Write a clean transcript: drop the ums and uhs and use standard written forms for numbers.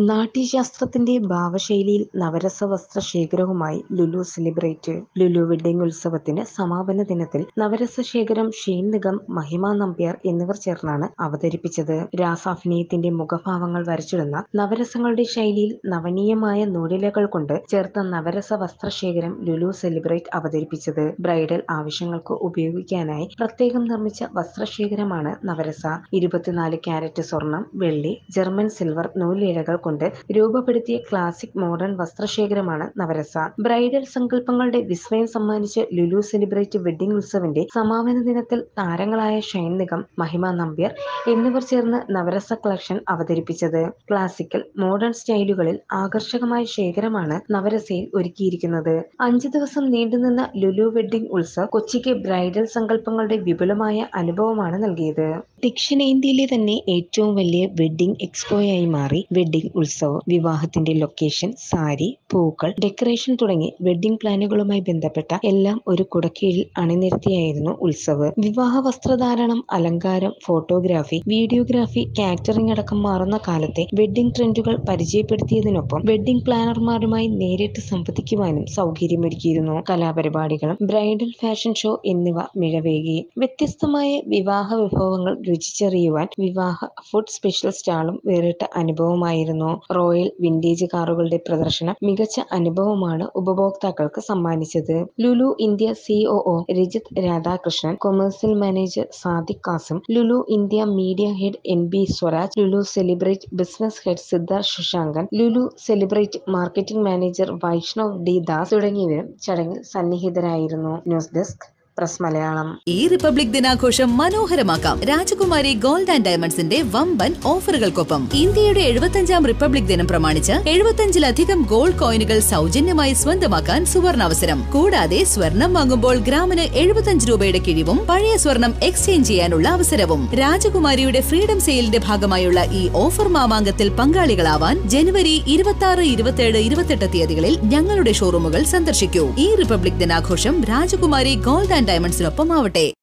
നാട്യശാസ്ത്രത്തിന്റെ ഭാവശൈലിയിൽ നവരസവസ്ത്ര ശേഖരവുമായി ലുലു സെലിബ്രേറ്റ്. ലുലു വെഡ്ഡിംഗ് ഉത്സവത്തിന് സമാപന ദിനത്തിൽ നവരസശേഖരം ഷെയ്ൻ നിഗം, മഹിമ നമ്പ്യാർ എന്നിവർ ചേർന്നാണ് അവതരിപ്പിച്ചത്. രാസാഭിനയത്തിന്റെ മുഖഭാവങ്ങൾ വരച്ചിടുന്ന നവരസങ്ങളുടെ ശൈലിയിൽ നവനീയമായ നൂലിഴകൾ കൊണ്ട് ചേർത്ത നവരസ വസ്ത്രശേഖരം ലുലു സെലിബ്രേറ്റ് അവതരിപ്പിച്ചത്. ബ്രൈഡൽ ആവശ്യങ്ങൾക്ക് ഉപയോഗിക്കാനായി പ്രത്യേകം നിർമ്മിച്ച വസ്ത്രശേഖരമാണ് നവരസ. 24 കാരറ്റ് സ്വർണം, വെള്ളി, ജർമ്മൻ സിൽവർ നൂലിഴകൾ കൊണ്ട് രൂപപ്പെടുത്തിയ ക്ലാസിക് മോഡേൺ വസ്ത്രശേഖരമാണ് നവരസ. ബ്രൈഡൽ സങ്കല്പങ്ങളുടെ വിസ്മയം സമ്മാനിച്ച ലുലു സെലിബ്രേറ്റ് വെഡ്ഡിംഗ് ഉത്സവിന്റെ സമാപന ദിനത്തിൽ താരങ്ങളായ ഷൈൻ നിഗം, മഹിമ നമ്പ്യാർ എന്നിവർ ചേർന്ന് നവരസ കളക്ഷൻ അവതരിപ്പിച്ചത്. ക്ലാസിക്കൽ, മോഡേൺ സ്റ്റൈലുകളിൽ ആകർഷകമായ ശേഖരമാണ് നവരസയിൽ ഒരുക്കിയിരിക്കുന്നത്. 5 ദിവസം നീണ്ടുനിന്ന ലുലു വെഡ്ഡിംഗ് ഉത്സവ് കൊച്ചിക്ക് ബ്രൈഡൽ സങ്കല്പങ്ങളുടെ വിപുലമായ അനുഭവമാണ് നൽകിയത്. ദക്ഷിണേന്ത്യയിലെ തന്നെ ഏറ്റവും വലിയ വെഡ്ഡിംഗ് എക്സ്പോയായി മാറി വെഡ്ഡിംഗ് ഉത്സവ്. വിവാഹത്തിന്റെ ലൊക്കേഷൻ, സാരി, പൂക്കൾ, ഡെക്കറേഷൻ തുടങ്ങി വെഡ്ഡിംഗ് പ്ലാനുകളുമായി ബന്ധപ്പെട്ട എല്ലാം ഒരു കുടക്കീഴിൽ അണിനിരത്തിയായിരുന്നു ഉത്സവ്. വിവാഹ വസ്ത്രധാരണം, അലങ്കാരം, ഫോട്ടോഗ്രാഫി, വീഡിയോഗ്രാഫി, കാറ്ററിംഗ് അടക്കം മാറുന്ന കാലത്തെ വെഡ്ഡിംഗ് ട്രെൻഡുകൾ പരിചയപ്പെടുത്തിയതിനൊപ്പം വെഡ്ഡിംഗ് പ്ലാനർമാരുമായി നേരിട്ട് സംവദിക്കുവാനും സൗകര്യമൊരുക്കിയിരുന്നു. കലാപരിപാടികളും ബ്രൈഡൽ ഫാഷൻ ഷോ എന്നിവ മിഴവേകി. വ്യത്യസ്തമായ വിവാഹ വിഭവങ്ങൾ രുചിച്ചറിയുവാൻ വിവാഹ ഫുഡ് സ്പെഷ്യൽ സ്റ്റാളും വേറിട്ട അനുഭവമായിരുന്നു. റോയൽ വിന്റേജ് കാറുകളുടെ പ്രദർശനം മികച്ച അനുഭവമാണ് ഉപഭോക്താക്കൾക്ക് സമ്മാനിച്ചത്. Lulu India COO Rajith Radhakrishnan, commercial manager Sadiq Kasim, Lulu India media head NB Swaraj, Lulu celebrate business head Siddharth Sasankan, Lulu celebrate marketing manager Vaishnav D Das തുടങ്ങിയവരും ചടങ്ങിൽ സന്നിഹിതരായിരുന്നു. News desk press Malayalam. ഈ റിപ്പബ്ലിക് ദിനാഘോഷം മനോഹരമാക്കാം രാജകുമാരി ഗോൾഡ് ആൻഡ് ഡയമണ്ട്സിന്റെ വമ്പൻ ഓഫറുകൾക്കൊപ്പം. ഇന്ത്യയുടെ 75ാം റിപ്പബ്ലിക് ദിനം പ്രമാണിച്ച് 75ലധികം ഗോൾഡ് കോയിനുകൾ സൗജന്യമായി സ്വന്തമാക്കാൻ സുവർണാവസരം. കൂടാതെ സ്വർണം വാങ്ങുമ്പോൾ ഗ്രാമിന് 75 രൂപയുടെ കിഴിവും പഴയ സ്വർണം എക്സ്ചേഞ്ച് ചെയ്യാനുള്ള അവസരവും. രാജകുമാരിയുടെ ഫ്രീഡം സെയിലിന്റെ ഭാഗമായുള്ള ഈ ഓഫർ മാമാങ്കത്തിൽ പങ്കാളികളാവാൻ ജനുവരി 26, 27, 28 തീയതികളിൽ ഞങ്ങളുടെ ഷോറൂമുകൾ സന്ദർശിക്കൂ. ഈ റിപ്പബ്ലിക് ദിനാഘോഷം രാജകുമാരി ഗോൾഡ് ആൻഡ് ഡയമണ്ട്സിനൊപ്പം ആവട്ടെ.